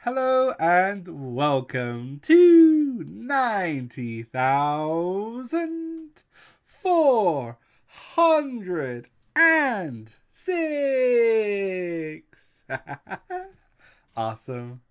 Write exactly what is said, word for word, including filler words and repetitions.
Hello and welcome to ninety thousand four hundred six. Awesome.